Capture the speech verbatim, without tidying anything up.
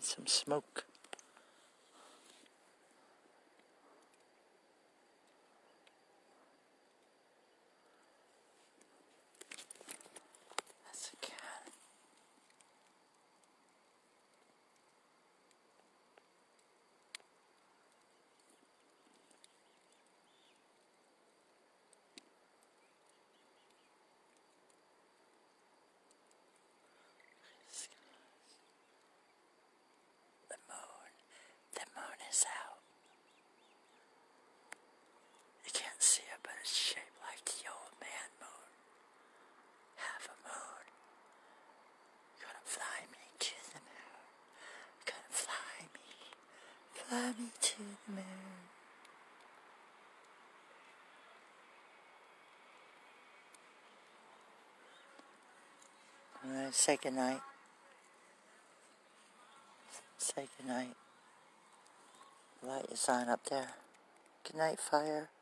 Get some smoke. That's a cat. The moon. The moon is out. You can't see it, but it's shaped like the old man moon. Half a moon. Gonna fly me to the moon. Gonna fly me. Fly me to the moon. Alright, say goodnight. Say goodnight. Light your sign up there. Good night, fire.